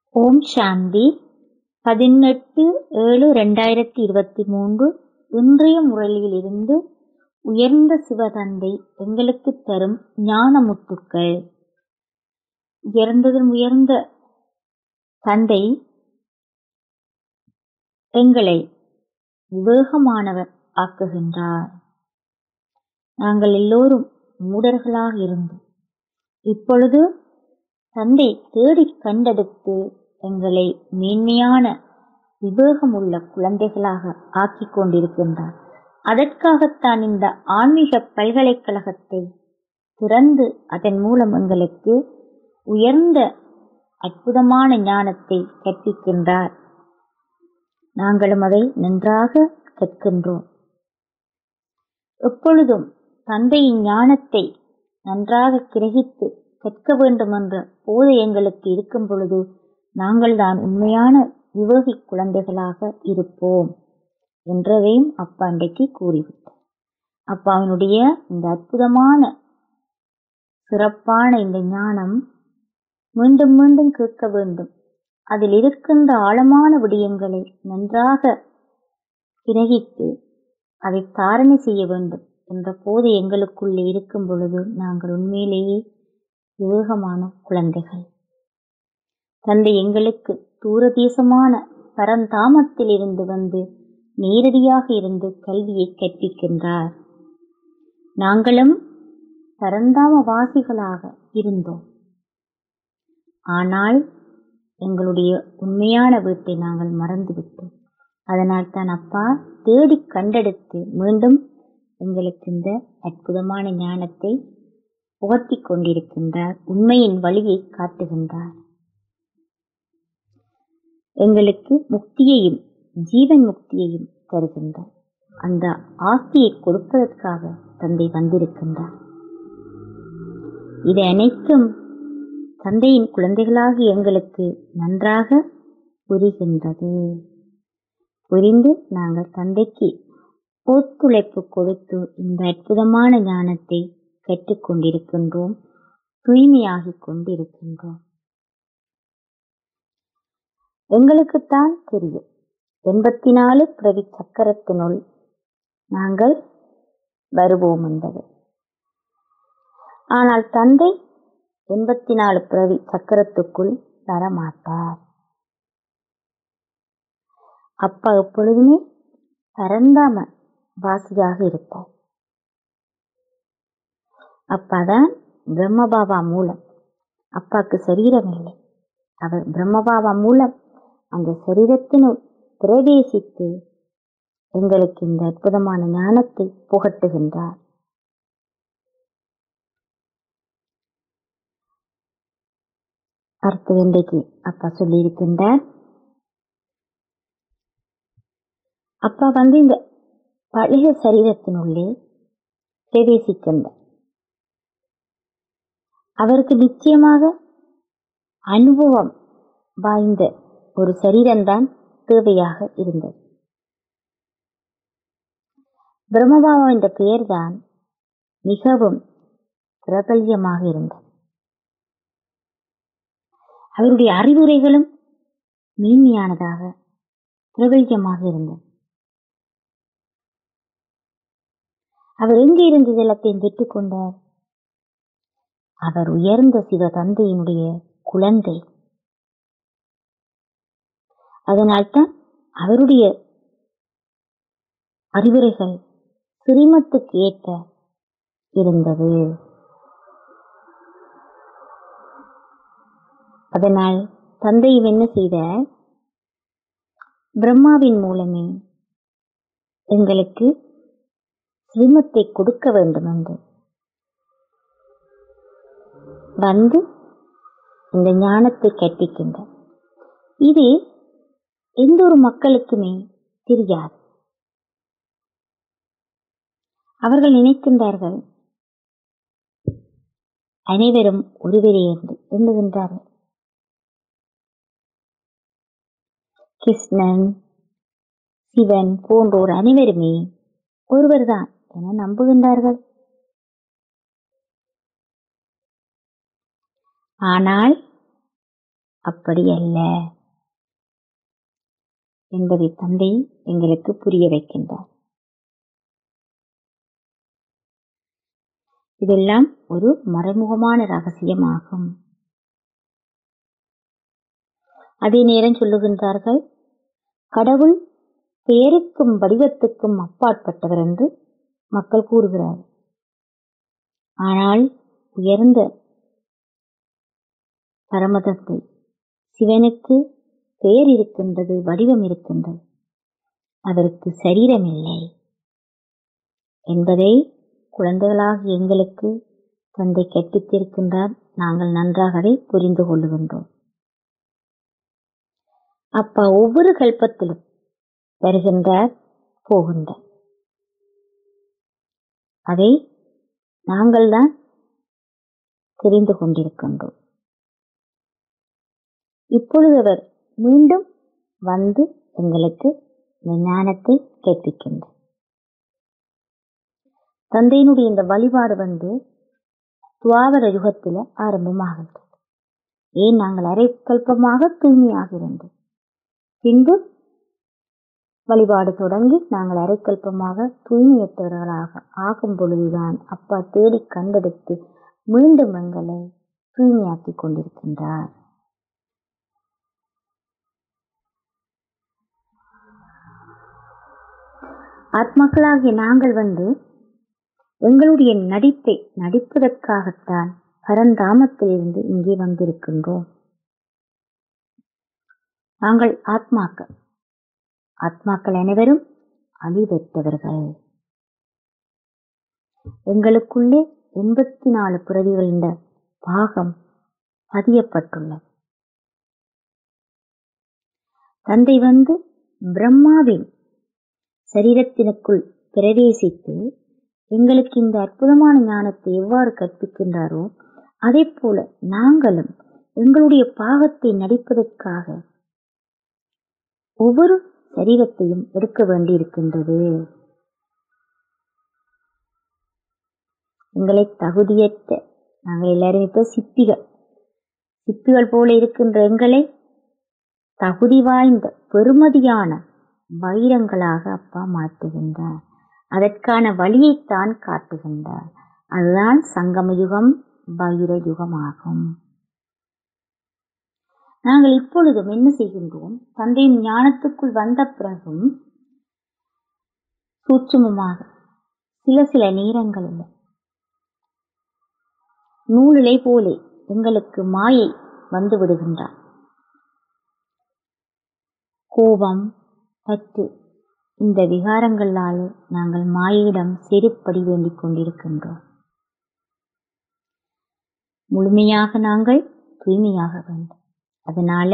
ஓம் சாந்தி 18/7/2023 இன்றைய முரளியிலிருந்து உயர்ந்த சிவதந்தை எங்களுக்குத் தரும் ஞான முத்துக்கள். உயர்ந்த தந்தை எங்களை விவேகமானவர் ஆக்குகின்றார். நாங்கள் எல்லோரும் மூடர்களாக இருந்தோம். இப்பொழுது தந்தை தேடிக் கண்டெடுத்து எங்களை மேன்மையான விவேகமுள்ள குழந்தைகளாக ஆக்கிக் கொண்டிருக்கின்றார். அதற்காகத்தான் இந்த ஆன்மீக பல்கலைக்கழகத்தை திறந்து அதன் மூலம் எங்களுக்கு உயர்ந்த அற்புதமான ஞானத்தை கற்பிக்கின்றார். நாங்களும் அதை நன்றாக கற்கின்றோம். எப்பொழுதும் தந்தையின் ஞானத்தை நன்றாக கிரகித்து கற்க வேண்டும் என்ற போதை எங்களுக்கு இருக்கும் பொழுது நாங்கள் தான் உண்மையான விவேகி குழந்தைகளாக இருப்போம் என்றதையும் அப்பா அன்றைக்கு கூறிவிட்டார். அப்பாவினுடைய இந்த அற்புதமான சிறப்பான இந்த ஞானம் மீண்டும் மீண்டும் கேட்க வேண்டும். அதில் இருக்கின்ற ஆழமான விடயங்களை நன்றாக கிரகித்து அதை தாரணை செய்ய வேண்டும் என்ற போதை எங்களுக்குள்ளே இருக்கும் பொழுது நாங்கள் உண்மையிலேயே விவேகமான குழந்தைகள். தந்தை எங்களுக்கு தூரதேசமான பரந்தாமத்தில் இருந்து வந்து நேரடியாக இருந்து கல்வியை கற்பிக்கின்றார். நாங்களும் பரந்தாம வாசிகளாக இருந்தோம். ஆனால் எங்களுடைய உண்மையான வீட்டை நாங்கள் மறந்துவிட்டோம். அதனால் தான் அப்பா தேடி கண்டெடுத்து மீண்டும் எங்களுக்கு இந்த அற்புதமான ஞானத்தை புகட்டி கொண்டிருக்கின்றார். உண்மையின் வழியை காட்டுகின்றார். எங்களுக்கு முக்தியையும் ஜீவன் முக்தியையும் தருகின்றார். அந்த ஆஸ்தியை கொடுப்பதற்காக தந்தை வந்திருக்கின்றார். இது அனைத்தும் தந்தையின் குழந்தைகளாக எங்களுக்கு நன்றாக புரிகின்றது. புரிந்து நாங்கள் தந்தைக்கு ஒத்துழைப்பு கொடுத்து இந்த அற்புதமான ஞானத்தை கற்றுக்கொண்டிருக்கின்றோம். தூய்மையாகிக் கொண்டிருக்கின்றோம். எங்களுக்குத்தான் தெரியும் 84 பிறவி சக்கரத்தினுள் நாங்கள் வருவோம் என்பது. ஆனால் தந்தை 84 பிறவி சக்கரத்துக்குள் வரமாட்டார். அப்பா எப்பொழுதுமே பரந்தாம வாசியாக இருப்பார். அப்பாதான் பிரம்மபாபா மூலம். அப்பாக்கு சரீரம் இல்லை. அவர் பிரம்மபாபா மூலம் அந்த சரீரத்தினுள் பிரவேசித்து எங்களுக்கு இந்த அற்புதமான ஞானத்தை புகட்டுகின்றார். அடுத்தது இன்றைக்கு அப்பா சொல்லியிருக்கின்றார். அப்பா இந்த பழைய சரீரத்தினுள்ளே பிரவேசிக்கின்றார். அவருக்கு நிச்சயமாக அனுபவம் வாய்ந்த ஒரு சரீரம்தான் தேவையாக இருந்தது. பிரம்மபாபா என்ற பெயர்தான் மிகவும் பிரபல்யமாக இருந்தது. அவருடைய அறிவுரைகளும் மேன்மையானதாக பிரபல்யமாக இருந்தது. அவர் எங்கே இருந்து இதெல்லாத்தையும் பெற்றுக்கொண்டார்? அவர் உயர்ந்த சிவ தந்தையினுடைய குழந்தை. அதனால்தான் அவருடைய அறிவுரைகள் சிரமத்துக்கு ஏற்ப இருந்தது. அதனால் தந்தையும் என்ன செய்தார்? பிரம்மாவின் மூலமே எங்களுக்கு சிரமத்தை கொடுக்க வேண்டும் என்று வந்து இந்த ஞானத்தை கற்பிக்கின்றார். இது எந்த ஒரு மக்களுக்குமே தெரியாது. அவர்கள் நினைக்கின்றார்கள் அனைவரும் ஒருவரே என்று எண்ணுகின்றார்கள். கிருஷ்ணன், சிவன் போன்றோர் அனைவருமே ஒருவர்தான் என நம்புகின்றார்கள். ஆனால் அப்படி அல்ல என்பதை தந்தை எங்களுக்கு புரிய வைக்கின்றார். இதெல்லாம் ஒரு மறைமுகமான ரகசியமாகும். அதே நேரம் சொல்லுகின்றார்கள், கடவுள் பெயருக்கும் வடிவத்துக்கும் அப்பாற்பட்டவர் என்று மக்கள் கூறுகிறார். ஆனால் உயர்ந்த பரமதத்தை சிவனுக்கு பெயர் இருக்கின்றது, வடிவம் இருக்கின்றது, அவருக்கு சரீரம் இல்லை என்பதை குழந்தைகளாக எங்களுக்கு தந்தை கற்பித்திருக்கின்றார். நாங்கள் நன்றாக அதை புரிந்து கொள்ளுகின்றோம். அப்பா ஒவ்வொரு கல்பத்திலும் வருகின்றார், போகின்றார். அதை நாங்கள் தான் தெரிந்து கொண்டிருக்கின்றோம். இப்பொழுது அவர் மீண்டும் வந்து எங்களுக்கு ஞானத்தை கற்பிக்கின்றார். தந்தையினுடைய இந்த வழிபாடு துவாபர யுகத்தில் ஆரம்பமாகின்றது. ஏன் நாங்கள் அரைக்கல்பமாக தூய்மையாக இருந்தோம். பின்பு வழிபாடு தொடங்கி நாங்கள் அரைக்கல்பமாக தூய்மையற்றவர்களாக ஆகும் பொழுதுதான் அப்பா தேடி கண்டெடுத்து மீண்டும் எங்களை தூய்மையாக்கி கொண்டிருக்கின்றார். ஆத்மாக்களாகிய நாங்கள் எங்களுடைய நடிப்பை நடிப்பதற்காகத்தான் பரந்தாமத்திலிருந்து இங்கே வந்திருக்கின்றோம். நாங்கள் ஆத்மாக்கள் அனைவரும் அழிவற்றவர்கள். எங்களுக்குள்ளே 84 பிறவிகள் என்ற பாகம் பதியப்பட்டுள்ளது. தந்தை பிரம்மாவின் சரீரத்தினுக்குள் பிரவேசித்து எங்களுக்கு இந்த அற்புதமான ஞானத்தை எவ்வாறு கற்பிக்கின்றாரோ அதே போல நாங்களும் எங்களுடைய பாகத்தை நடிப்பதற்காக ஒவ்வொரு சரீரத்தையும் எடுக்க வேண்டி இருக்கின்றது. எங்களை தகுதியற்ற நாங்கள் எல்லாரும் இப்ப சிப்பிகள் போல இருக்கின்ற எங்களை தகுதி வாய்ந்த பெருமதியான வைரங்களாக அப்பா மாற்றுகின்றார். அதற்கான வழியைத்தான் காட்டுகின்றார். அதுதான் சங்கம யுகம், வைர யுகமாகும். நாங்கள் இப்பொழுதும் என்ன செய்கின்றோம்? தந்தையின் ஞானத்துக்குள் வந்த பிறகும் சூட்சுமமாக சில நேரங்களில் நூலிலை போலே எங்களுக்கு மாயை வந்து விடுகின்றார். கோபம், பற்று, இந்த விகாரங்களால் நாங்கள் மாயையிடம் செருப்படி வேண்டிக் கொண்டிருக்கின்றோம். முழுமையாக நாங்கள் தூய்மையாக வேண்டும். அதனால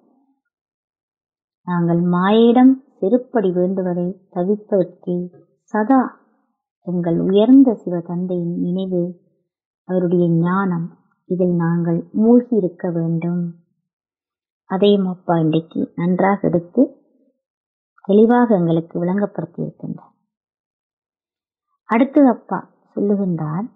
நாங்கள் மாயையிடம் செருப்படி வேண்டுவதை தவிர்ப்பதற்கு சதா எங்கள் உயர்ந்த சிவ தந்தையின் நினைவு, அவருடைய ஞானம், இதில் நாங்கள் மூழ்கி இருக்க வேண்டும். அதையும் அப்பா இன்றைக்கு நன்றாக எடுத்து தெளிவாக எங்களுக்கு விளங்கப்படுத்தி இருக்கின்றார். அடுத்து அப்பா சொல்லுகின்றார்,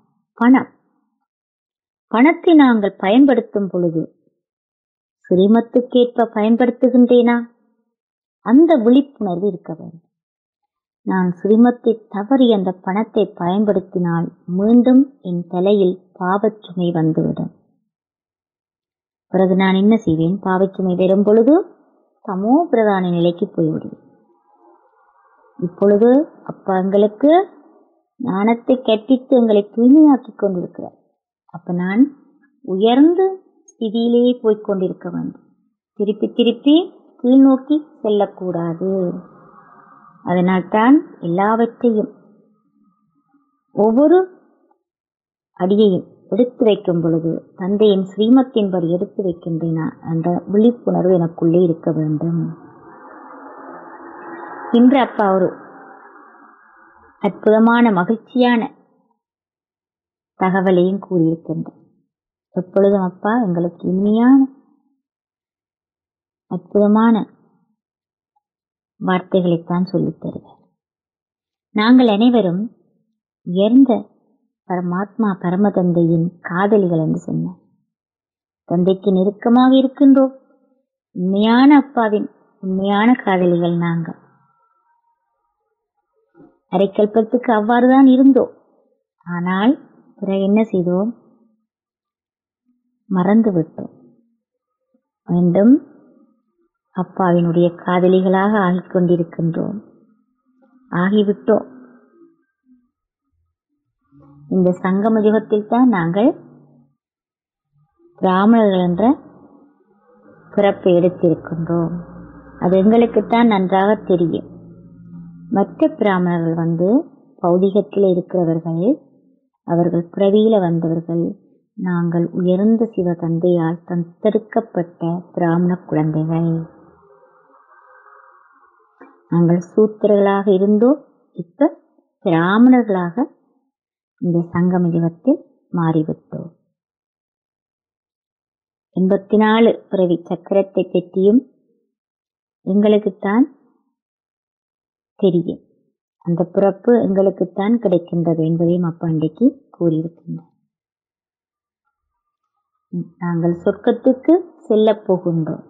பணத்தை நாங்கள் பயன்படுத்தும் பொழுது ஸ்ரீமத்துக்கேற்ப பயன்படுத்துகின்றேனா? அந்த விழிப்புணர்வு இருக்க வேண்டும். நான் ஸ்ரீமத்தை தவறி அந்த பணத்தை பயன்படுத்தினால் மீண்டும் என் தலையில் பாவச்சுமை வந்துவிடும். பிறகு நான் என்ன செய்வேன்? பாவச்சுமை வரும் பொழுது தமோ பிரதான நிலைக்கு போய்விடுவேன். இப்பொழுது அப்பா எங்களுக்கு ஞானத்தை கற்பித்து எங்களை தூய்மையாக்கி கொண்டிருக்கிறார். அப்ப நான் உயர்ந்த ஸ்திதியிலேயே போய்கொண்டிருக்க வேண்டும். திருப்பி திருப்பி கீழ் நோக்கி செல்லக்கூடாது. அதனால்தான் எல்லாவற்றையும் ஒவ்வொரு அடியையும் எடுத்து வைக்கும் பொழுது தந்தையின் ஸ்ரீமத்தின்படி எடுத்து வைக்கின்றேனா என்ற விழிப்புணர்வு எனக்குள்ளே இருக்க வேண்டும். இன்று அப்பா ஒரு அற்புதமான மகிழ்ச்சியான தகவலையும் கூறியிருக்கின்றார். எப்பொழுதும் அப்பா எங்களுக்கு இனிமையான அற்புதமான வார்த்தைகளைத்தான் சொல்லித் தருவார். நாங்கள் அனைவரும் உயர்ந்த பரமாத்மா பரமதந்தையின் காதலிகள் என்று சொன்னார். தந்தைக்கு நெருக்கமாக இருக்கின்றோம். உண்மையான அப்பாவின் உண்மையான காதலிகள் நாங்கள். அரைக்கல்பத்துக்கு அவ்வாறுதான் இருந்தோம். ஆனால் பிறகு என்ன செய்தோம்? மறந்து விட்டோம். மீண்டும் அப்பாவினுடைய காதலிகளாக ஆகிக்கொண்டிருக்கின்றோம். ஆகிவிட்டோம். இந்த சங்கம யுகத்தில் தான் நாங்கள் பிராமணர்கள் என்ற பிறப்பை எடுத்திருக்கின்றோம். அது எங்களுக்குத்தான் நன்றாக தெரியும். மற்ற பிராமணர்கள் பௌதிகத்தில் இருக்கிறவர்கள், அவர்கள் பிறவியில வந்தவர்கள். நாங்கள் உயர்ந்த சிவ தந்தையால் தத்தெடுக்கப்பட்ட பிராமண குழந்தைகள். நாங்கள் சூத்திரர்களாக இருந்தோம். இப்ப பிராமணர்களாக இந்த சங்கம யுகத்தில் மாறிவிட்டோம். 84 பிறவி சக்கரத்தை பற்றியும் எங்களுக்குத்தான் தெரியும். அந்த பிறப்பு எங்களுக்குத்தான் கிடைக்கின்றது என்பதையும் அப்பா இன்றைக்கு கூறியிருக்கின்றார். நாங்கள் சொர்க்கத்துக்கு செல்ல போகின்றோம்.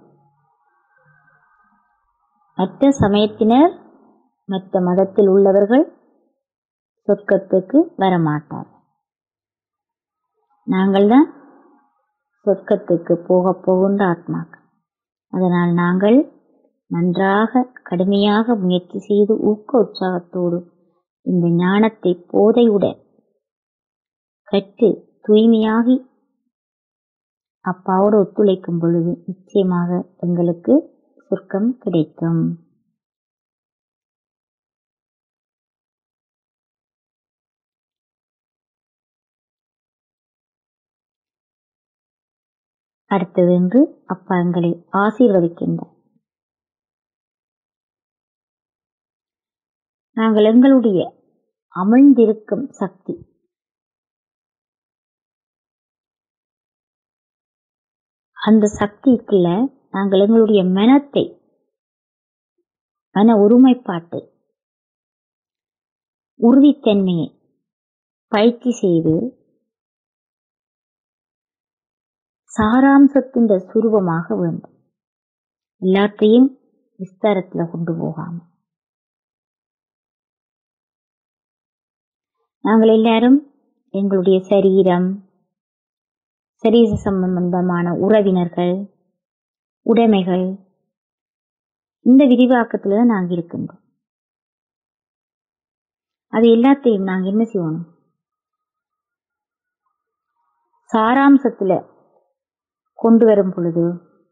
மற்ற சமயத்தினர், மற்ற மதத்தில் உள்ளவர்கள் சொர்க்கத்துக்கு வரமாட்டார். நாங்கள் தான் சொர்க்கத்துக்கு போகின்ற ஆத்மாக்கள். அதனால் நாங்கள் நன்றாக கடுமையாக முயற்சி செய்து ஊக்க உற்சாகத்தோடு இந்த ஞானத்தை போதையுடன் கற்று தூய்மையாகி அப்பாவோடு ஒத்துழைக்கும் பொழுது நிச்சயமாக எங்களுக்கு சொர்க்கம் கிடைக்கும். அடுத்தது என்று அப்பா எங்களை ஆசீர்வதிக்கின்றார். நாங்கள் எங்களுடைய அமிழ்ந்திருக்கும் சக்தி, அந்த சக்திக்குள்ள நாங்கள் எங்களுடைய மனத்தை, மன ஒருமைப்பாட்டை, உறுதித்தன்மையை பயிற்சி செய்து சாராம்சத்தின் சுரூபமாக வேண்டும். எல்லாத்தையும் விஸ்தாரத்துல கொண்டு போகாம நாங்கள் எல்லாரும் எங்களுடைய சரீர சம்பந்தமான உறவினர்கள், உடைமைகள், இந்த விரிவாக்கத்துல தான் நாங்கள் இருக்கின்றோம். அது எல்லாத்தையும் நாங்கள் என்ன செய்யணும்? சாராம்சத்துல கொண்டு வரும் பொழுது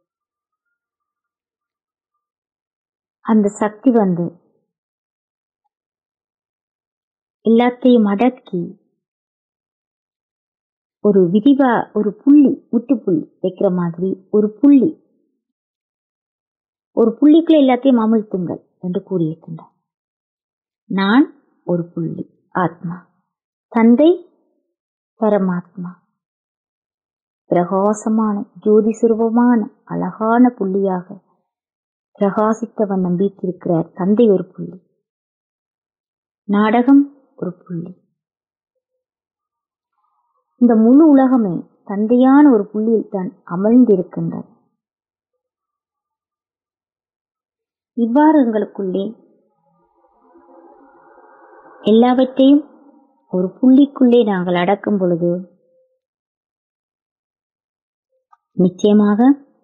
அந்த சக்தி எல்லாத்தையும் அடக்கி ஒரு ஒரு புள்ளி, முற்றுப்புள்ளி வைக்கிற மாதிரி ஒரு புள்ளிக்குள்ள எல்லாத்தையும் அமிழ்த்துங்கள் என்று கூறியிருக்கின்றார். நான் ஒரு புள்ளி ஆத்மா, தந்தை பரமாத்மா, பிரகாசமான ஜோதி சுரூபமான அழகான புள்ளியாக பிரகாசித்த வண்ணம் வீட்டிருக்கிறார். தந்தை ஒரு புள்ளி, நாடகம் ஒரு புள்ளி. இந்த முழு உலகமே தந்தையான ஒரு புள்ளியில் தான் அமர்ந்திருக்கின்றது. இவ்வாறு எங்களுக்குள்ளே எல்லாவற்றையும் ஒரு புள்ளிக்குள்ளே நாங்கள் அடக்கும் பொழுது நிச்சயமாக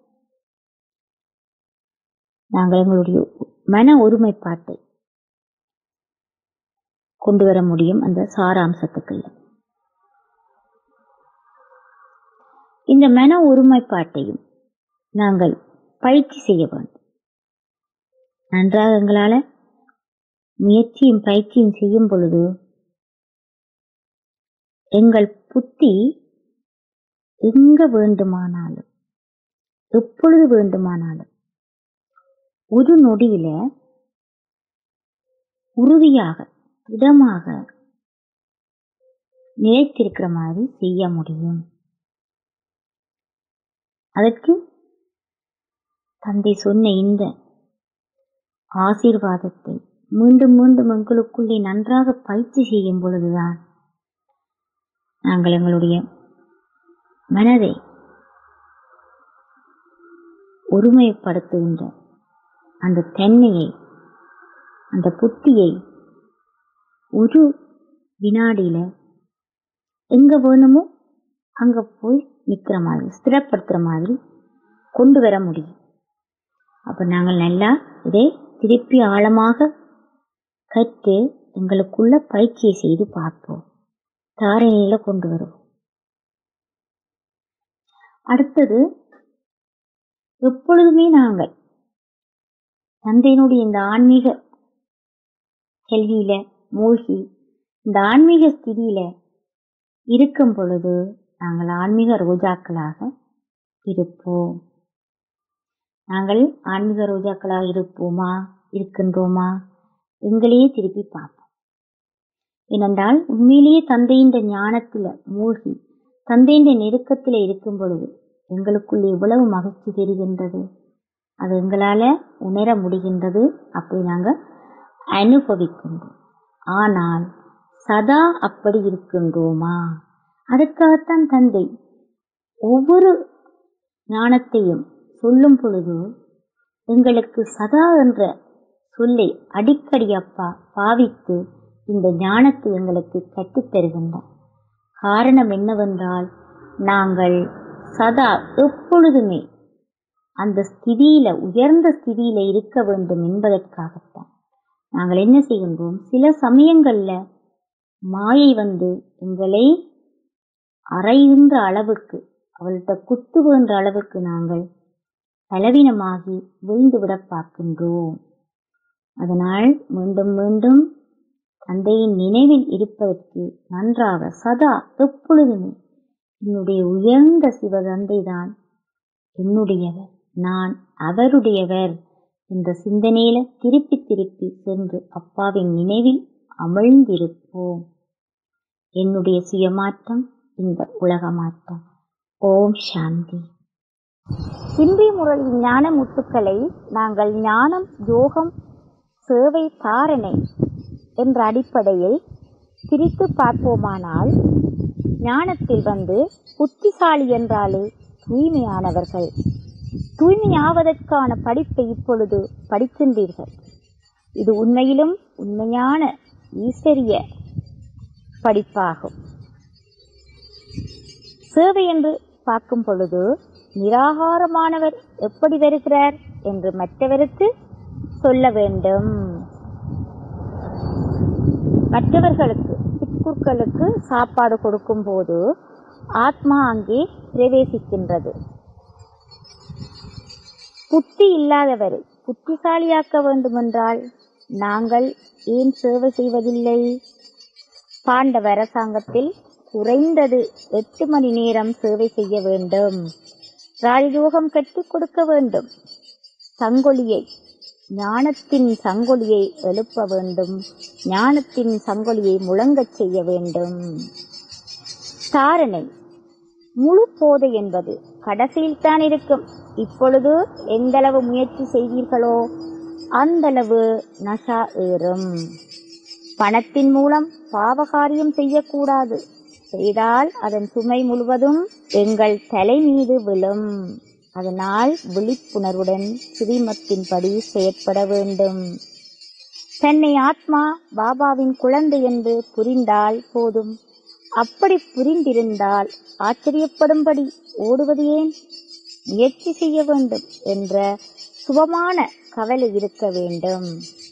நாங்கள் எங்களுடைய மன ஒருமைப்பாட்டை கொண்டு வர முடியும். அந்த சாராம்சத்துக்குள்ள இந்த மன ஒருமைப்பாட்டையும் நாங்கள் பயிற்சி செய்ய வேண்டும். நன்றாக எங்களால முயற்சியும் பயிற்சியும் செய்யும் பொழுது எங்கள் புத்தி எங்க வேண்டுமானாலும் எப்பொழுது வேண்டுமானாலும் ஒரு நொடியில உறுதியாக திடமாக நிலைத்திருக்கிற மாதிரி செய்ய முடியும். அதற்கு தந்தை சொன்ன இந்த ஆசீர்வாதத்தை மீண்டும் மீண்டும் எங்களுக்குள்ளே நன்றாக பயிற்சி செய்யும் பொழுதுதான் நாங்கள் எங்களுடைய மனதை ஒருமைப்படுத்துகின்ற அந்த தன்மையை, அந்த புத்தியை ஒரு வினாடியில எங்க வேணுமோ அங்க போய் நிக்கிற மாதிரி, ஸ்திரப்படுத்துற மாதிரி கொண்டு வர முடியும். அப்ப நாங்கள் நல்லா இதை திருப்பி ஆழமாக கற்று எங்களுக்குள்ள பயிற்சியை செய்து பார்ப்போம், தாரணையில கொண்டு வருவோம். அடுத்தது, எப்பொழுதுமே நாங்கள் தந்தையினுடைய இந்த ஆன்மீக கல்வியில மூழ்கி இந்த ஆன்மீக ஸ்திதியில இருக்கும் பொழுது நாங்கள் ஆன்மீக ரோஜாக்களாக இருப்போம். நாங்கள் ஆன்மீக ரோஜாக்களாக இருப்போமா, இருக்கின்றோமா, எங்களையே திருப்பி பார்ப்போம். ஏனென்றால் உண்மையிலேயே தந்தையின் ஞானத்தில மூழ்கி தந்தையின் நெருக்கத்தில இருக்கும் பொழுது எங்களுக்குள்ள எவ்வளவு மகிழ்ச்சி தெரிகின்றது, அது எங்களால உணர முடிகின்றது, அப்படி நாங்கள் அனுபவிக்கின்றோம். ஆனால் சதா அப்படி இருக்கின்றோமா? அதற்காகத்தான் தந்தை ஒவ்வொரு ஞானத்தையும் சொல்லும் பொழுது எங்களுக்கு சதா என்ற சொல்லை அடிக்கடி அப்பா பாவித்து இந்த ஞானத்தை எங்களுக்கு கற்றுத்தருகின்றார். காரணம் என்னவென்றால், நாங்கள் சதா எப்பொழுதுமே அந்த ஸ்திதியில, உயர்ந்த ஸ்திதியில இருக்க வேண்டும் என்பதற்காகத்தான் நாங்கள் என்ன செய்கின்றோம், சில சமயங்கள்ல மாயை வந்து எங்களை அறைகின்ற அளவுக்கு, அவள்கிட்ட குத்துகின்ற அளவுக்கு நாங்கள் பலவீனமாகி விழுந்துவிட பார்க்கின்றோம். அதனால் மீண்டும் மீண்டும் தந்தையின் நினைவில் இருப்பதற்கு நன்றாக சதா எப்பொழுதுமே என்னுடைய உயர்ந்த சிவதந்தை தான் என்னுடையவர், நான் அவருடையவர் என்ற சிந்தனையில திருப்பி திருப்பி சென்று அப்பாவின் நினைவில் அமிழ்ந்திருப்போம். என்னுடைய சுயமாற்றம் இந்த உலக மாற்றம். ஓம் சாந்தி. இன்றைய முறையில் ஞான முத்துக்களை நாங்கள் ஞானம், யோகம், சேவை, தாரணை என்ற அடிப்படையில் பிரித்து பார்ப்போமானால், ஞானத்தில் வந்து புத்திசாலி என்றாலே தூய்மையானவர்கள். தூய்மையாவதற்கான படிப்பை இப்பொழுது படிக்கின்றீர்கள். இது உண்மையிலும் உண்மையான ஈஸ்வரிய படிப்பாகும். சேவை என்று பார்க்கும் பொழுது, நிராகாரமானவர் எப்படி வருகிறார் என்று மற்றவருக்கு சொல்ல வேண்டும். மற்றவர்களுக்கு, பிக்குர்களுக்கு சாப்பாடு கொடுக்கும் போது ஆத்மா அங்கே பிரவேசிக்கின்றது. புத்தி இல்லாதவரை புத்திசாலியாக்க வேண்டுமென்றால் நாங்கள் ஏன் சேவை செய்வதில்லை? பாண்டவ அரசாங்கத்தில் குறைந்தது 8 மணி நேரம் சேவை செய்ய வேண்டும். ராஜயோகம் கற்றுக் கொடுக்க வேண்டும். சங்கொலியை, ஞானத்தின் சங்கொலியை எழுப்ப வேண்டும். ஞானத்தின் சங்கொலியை முழங்கச் செய்ய வேண்டும். தாரணை, முழு போதை என்பது கடைசியில் தான் இருக்கும். இப்பொழுது எந்தளவு முயற்சி செய்வீர்களோ அந்தளவு நஷா ஏறும். பணத்தின் மூலம் பாவகாரியம் செய்யக்கூடாது. செய்தால் அதன் சுமை முழுவதும் எங்கள் தலை மீது விழும். அதனால் விழிப்புணர்வுடன் ஸ்ரீமத்தின்படி செயற்பட வேண்டும். தன்னை ஆத்மா பாபாவின் குழந்தை என்று புரிந்தால் போதும். அப்படி புரிந்திருந்தால் ஆச்சரியப்படும்படி ஓடுவது ஏன்? முயற்சி செய்ய வேண்டும் என்ற சுபமான கவலை இருக்க வேண்டும்.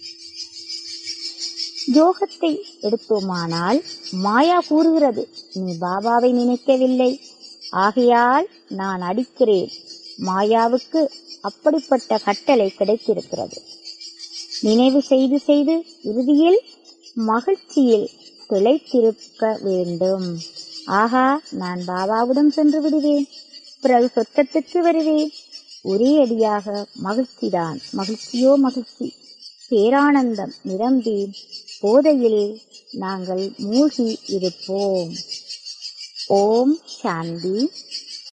யோகத்தை எடுத்தோமானால் மாயா கூறுகிறது, நீ பாபாவை நினைக்கவில்லை, ஆகையால் நான் அடிக்கிறேன். மாயாவுக்கு அப்படிப்பட்ட கட்டளை கிடைத்திருக்கிறது. நினைவு செய்து செய்து இறுதியில் மகிழ்ச்சியில் திளைத்திருக்க வேண்டும். ஆகா, நான் பாபாவிடம் சென்று விடுவேன், பிறகு சொர்க்கத்துக்கு வருவேன். ஒரே அடியாக மகிழ்ச்சிதான். மகிழ்ச்சியோ மகிழ்ச்சி, பேரானந்தம் நிரம்பி போதையில் நாங்கள் மூழ்கி இருப்போம். ஓம் சாந்தி.